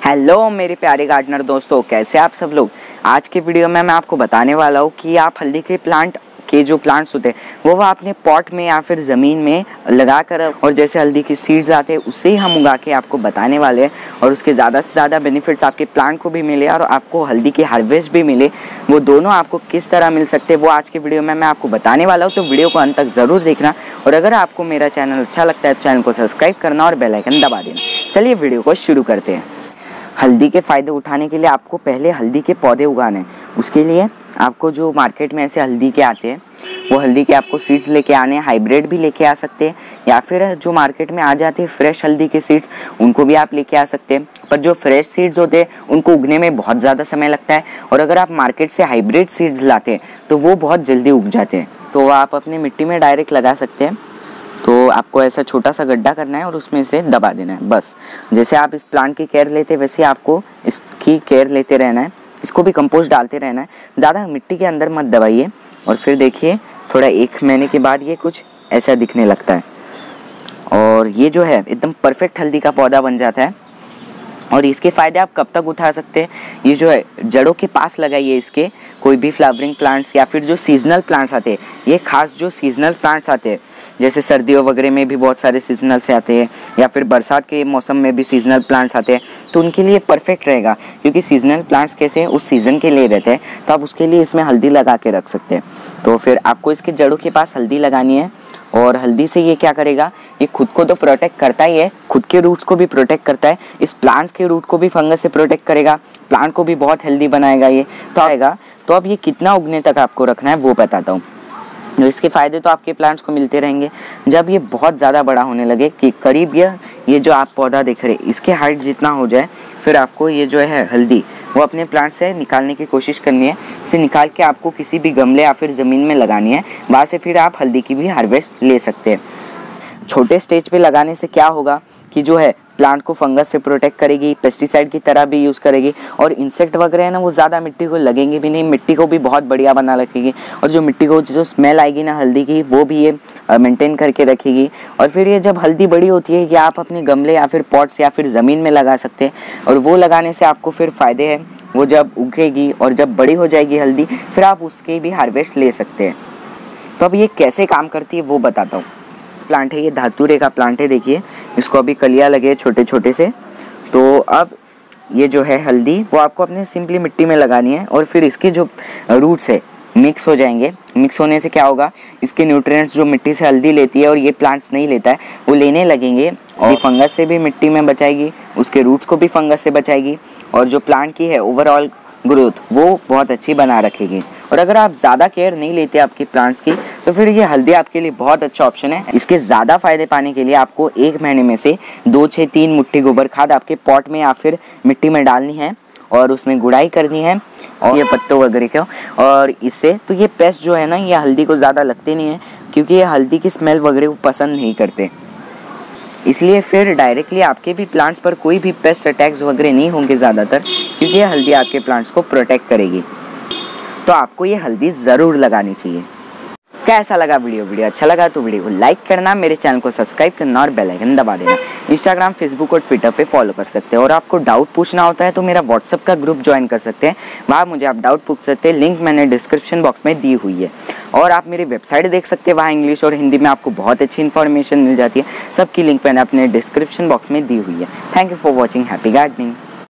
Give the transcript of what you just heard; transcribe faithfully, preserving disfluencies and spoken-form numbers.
Hello मेरे प्यारे gardener दोस्तों, कैसे आप सब लोग। आज के वीडियो में मैं आपको बताने वाला हूँ कि आप हल्दी के प्लांट के जो प्लांट्स होते हैं वो वो आपने पॉट में या फिर ज़मीन में लगा कर और जैसे हल्दी की सीड्स आते हैं उससे ही हम उगा के आपको बताने वाले हैं और उसके ज़्यादा से ज़्यादा बेनिफिट्स आपके प्लांट को भी मिले और आपको हल्दी की हार्वेस्ट भी मिले। वो दोनों आपको किस तरह मिल सकते हैं वो आज के वीडियो में मैं आपको बताने वाला हूँ, तो वीडियो को अंत तक ज़रूर देखना। और अगर आपको मेरा चैनल अच्छा लगता है तो चैनल को सब्सक्राइब करना और बेल आइकन दबा देना। चलिए वीडियो को शुरू करते हैं। हल्दी के फ़ायदे उठाने के लिए आपको पहले हल्दी के पौधे उगाने हैं। उसके लिए आपको जो मार्केट में ऐसे हल्दी के आते हैं वो हल्दी के आपको सीड्स लेके आने हैं। हाइब्रिड भी लेके आ सकते हैं या फिर जो मार्केट में आ जाते हैं फ्रेश हल्दी के सीड्स उनको भी आप लेके आ सकते हैं। पर जो फ्रेश सीड्स होते हैं उनको उगने में बहुत ज़्यादा समय लगता है और अगर आप मार्केट से हाइब्रिड सीड्स लाते हैं तो वो बहुत जल्दी उग जाते हैं। तो आप अपनी मिट्टी में डायरेक्ट लगा सकते हैं। तो आपको ऐसा छोटा सा गड्ढा करना है और उसमें से दबा देना है बस। जैसे आप इस प्लांट की केयर लेते हैं वैसे आपको इसकी केयर लेते रहना है। इसको भी कंपोस्ट डालते रहना है, ज़्यादा मिट्टी के अंदर मत दबाइए। और फिर देखिए थोड़ा एक महीने के बाद ये कुछ ऐसा दिखने लगता है और ये जो है एकदम परफेक्ट हल्दी का पौधा बन जाता है। और इसके फ़ायदे आप कब तक उठा सकते हैं, ये जो है जड़ों के पास लगाइए इसके। कोई भी फ्लावरिंग प्लांट्स या फिर जो सीजनल प्लांट्स आते हैं, ये खास जो सीजनल प्लांट्स आते हैं जैसे सर्दियों वगैरह में भी बहुत सारे सीजनल से आते हैं या फिर बरसात के मौसम में भी सीजनल प्लांट्स आते हैं, तो उनके लिए परफेक्ट रहेगा। क्योंकि सीजनल प्लांट्स कैसे उस सीज़न के लिए रहते हैं, तो आप उसके लिए इसमें हल्दी लगा के रख सकते हैं। तो फिर आपको इसके जड़ों के पास हल्दी लगानी है और हल्दी से ये क्या करेगा, ये खुद को तो प्रोटेक्ट करता ही है, खुद के रूट्स को भी प्रोटेक्ट करता है, इस प्लांट्स के रूट को भी फंगस से प्रोटेक्ट करेगा, प्लांट को भी बहुत हेल्दी बनाएगा ये तो आएगा। तो अब ये कितना उगने तक आपको रखना है वो बताता हूँ। तो इसके फ़ायदे तो आपके प्लांट्स को मिलते रहेंगे जब ये बहुत ज़्यादा बड़ा होने लगे कि करीब ये ये जो आप पौधा देख रहे हैं इसके हाइट जितना हो जाए, फिर आपको ये जो है हल्दी वो अपने प्लांट से निकालने की कोशिश करनी है। इसे निकाल के आपको किसी भी गमले या फिर ज़मीन में लगानी है, वहाँ से फिर आप हल्दी की भी हार्वेस्ट ले सकते हैं। छोटे स्टेज पे लगाने से क्या होगा कि जो है प्लांट को फंगस से प्रोटेक्ट करेगी, पेस्टिसाइड की तरह भी यूज़ करेगी और इंसेक्ट वगैरह है ना वो ज़्यादा मिट्टी को लगेंगे भी नहीं, मिट्टी को भी बहुत बढ़िया बना रखेगी। और जो मिट्टी को जो स्मेल आएगी ना हल्दी की वो भी ये मेंटेन करके रखेगी। और फिर ये जब हल्दी बड़ी होती है या आप अपने गमले या फिर पॉट्स या फिर ज़मीन में लगा सकते हैं और वो लगाने से आपको फिर फ़ायदे हैं। वो जब उगेगी और जब बड़ी हो जाएगी हल्दी फिर आप उसके भी हार्वेस्ट ले सकते हैं। तो अब ये कैसे काम करती है वो बताता हूँ। प्लांट है ये धातुरे का प्लांट है, देखिए इसको अभी कलियाँ लगे छोटे छोटे से। तो अब ये जो है हल्दी वो आपको अपने सिंपली मिट्टी में लगानी है और फिर इसके जो रूट्स है मिक्स हो जाएंगे। मिक्स होने से क्या होगा, इसके न्यूट्रिएंट्स जो मिट्टी से हल्दी लेती है और ये प्लांट्स नहीं लेता है वो लेने लगेंगे और फंगस से भी मिट्टी में बचाएगी, उसके रूट्स को भी फंगस से बचाएगी और जो प्लांट की है ओवरऑल ग्रोथ वो बहुत अच्छी बना रखेगी। और अगर आप ज़्यादा केयर नहीं लेते आपके प्लांट्स की तो फिर ये हल्दी आपके लिए बहुत अच्छा ऑप्शन है। इसके ज़्यादा फायदे पाने के लिए आपको एक महीने में से दो छः तीन मुट्ठी गोबर खाद आपके पॉट में या फिर मिट्टी में डालनी है और उसमें गुड़ाई करनी है और ये पत्तों वगैरह का। और इससे तो ये पेस्ट जो है ना ये हल्दी को ज़्यादा लगते नहीं है क्योंकि ये हल्दी की स्मेल वगैरह को पसंद नहीं करते, इसलिए फिर डायरेक्टली आपके भी प्लांट्स पर कोई भी पेस्ट अटैक्स वगैरह नहीं होंगे ज़्यादातर, क्योंकि ये हल्दी आपके प्लांट्स को प्रोटेक्ट करेगी। तो आपको ये हल्दी ज़रूर लगानी चाहिए। कैसा लगा वीडियो वीडियो अच्छा लगा तो वीडियो को लाइक करना, मेरे चैनल को सब्सक्राइब करना और बेल आइकन दबा देना। इंस्टाग्राम, फेसबुक और ट्विटर पे फॉलो कर सकते हैं। और आपको डाउट पूछना होता है तो मेरा व्हाट्सअप का ग्रुप ज्वाइन कर सकते हैं, वहाँ मुझे आप डाउट पूछ सकते हैं। लिंक मैंने डिस्क्रिप्शन बॉक्स में दी हुई है। और आप मेरी वेबसाइट देख सकते हैं, वहाँ इंग्लिश और हिंदी में आपको बहुत अच्छी इन्फॉर्मेशन मिल जाती है। सबकी लिंक मैंने अपने डिस्क्रिप्शन बॉक्स में दी हुई है। Thank you for watching, happy gardening.